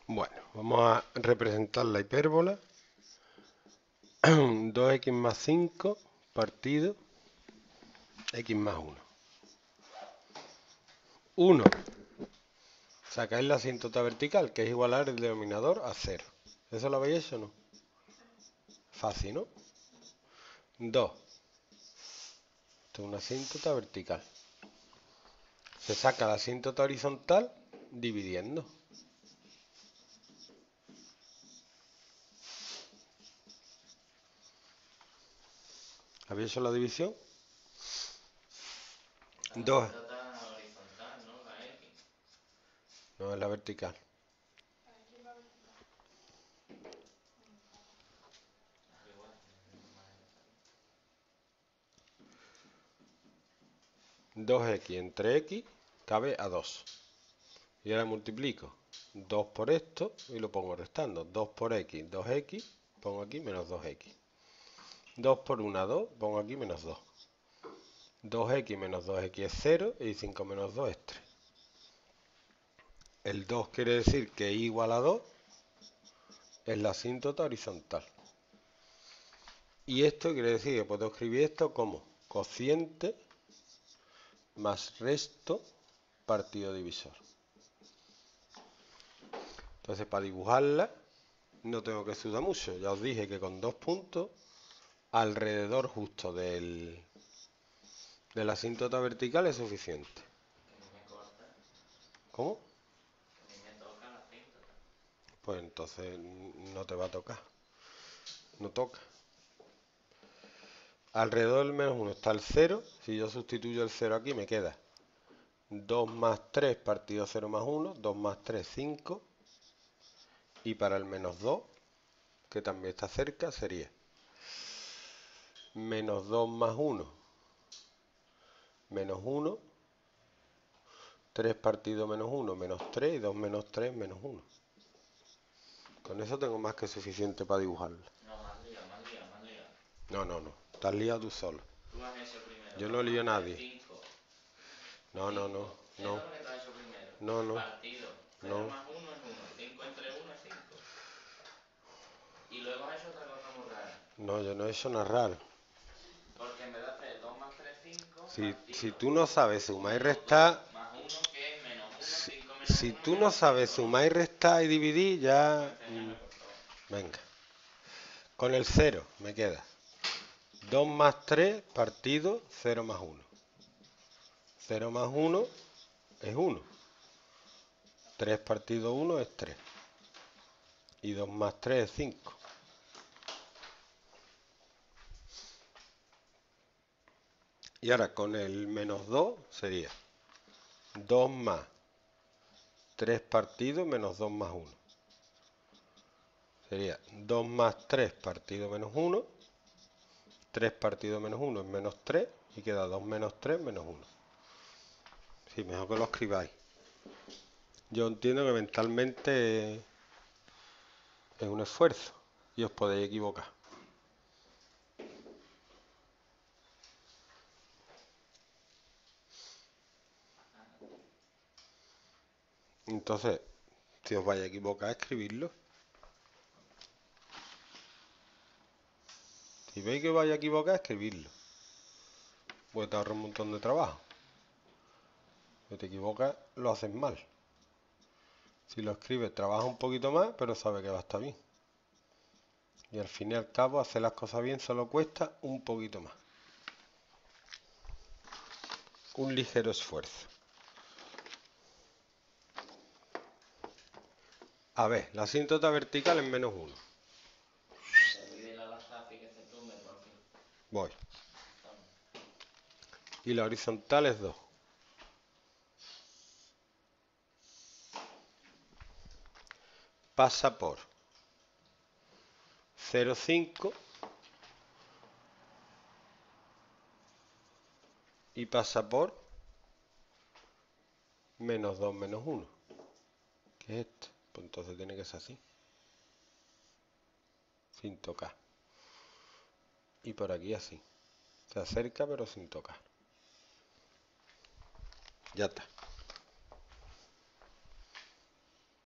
Bueno, vamos a representar la hipérbola. 2x más 5 partido x más 1. 1. Sacáis la asíntota vertical, que es igualar el denominador a 0. ¿Eso lo habéis hecho o no? Fácil, ¿no? 2. Esto es una asíntota vertical. Se saca la asíntota horizontal dividiendo. ¿Habéis hecho la división? 2. Asíntota horizontal, ¿no? La X. No, es la vertical. Aquí la vertical. Ah, igual, de la misma manera está bien. 2x entre x cabe a 2. Y ahora multiplico 2 por esto y lo pongo restando. 2 por x, 2x, pongo aquí menos 2x. 2 por 1, 2, pongo aquí menos 2. 2x menos 2x es 0 y 5 menos 2 es 3. El 2 quiere decir que y igual a 2 es la asíntota horizontal. Y esto quiere decir que puedo escribir esto como cociente más resto partido divisor. Entonces, para dibujarla no tengo que sudar mucho. Ya os dije que con 2 puntos alrededor justo de la asíntota vertical es suficiente. Que a mí me corta, ¿Cómo? que a mí me toca la asíntota. Pues entonces no te va a tocar. No toca. Alrededor del menos 1 está el 0. Si yo sustituyo el 0 aquí me queda 2 más 3 partido 0 más 1. 2 más 3, 5. Y para el menos 2, que también está cerca, sería menos 2 más 1, menos 1. 3 partido menos 1, menos 3. Y 2 menos 3, menos 1. Con eso tengo más que suficiente para dibujarlo. No, más liado, más liado, más liado. No. Estás liado tú solo. Tú has hecho primero Yo 2 no lío más a 3, nadie. 5. No. 5. Eso es lo que tú has hecho primero. No. Partido. 0 No. más 1 es 1. 5 entre 1 es 5. Y luego has hecho otra cosa muy rara. No, yo no he hecho nada raro. Porque en vez de hacer 2 más 3, 5, Si partido. tú no sabes sumar y Menos restar, 2 más 1, que es menos 1, si, 5 menos si 1, tú no menos sabes 5, ¿no? sumar y restar y dividir, ya... Pues enséñame, por favor. venga. Con el 0 me queda 2 más 3 partido 0 más 1. 0 más 1 es 1. 3 partido 1 es 3. Y 2 más 3 es 5. Y ahora con el menos 2 sería 2 más 3 partido menos 2 más 1. Sería 2 más 3 partido menos 1. 3 partido menos 1 es menos 3. Y queda 2 menos 3 menos 1. Sí, mejor que lo escribáis. Yo entiendo que mentalmente es un esfuerzo y os podéis equivocar. Entonces, si os vais a equivocar, escribidlo. Si veis que os vais a equivocar, escribidlo. Pues te ahorra un montón de trabajo. Si te equivocas, lo haces mal. Si lo escribes, trabaja un poquito más, pero sabe que va a estar bien. Y al fin y al cabo, hacer las cosas bien solo cuesta un poquito más. Un ligero esfuerzo. A ver, la asíntota vertical es menos 1. Dile a la Safi que se tumbe por fin. Voy. Toma. Y la horizontal es 2. Pasa por 0,5 y pasa por menos 2 menos 1. ¿Qué es esto? Pues entonces tiene que ser así. Sin tocar. Y por aquí así. Se acerca pero sin tocar. Ya está.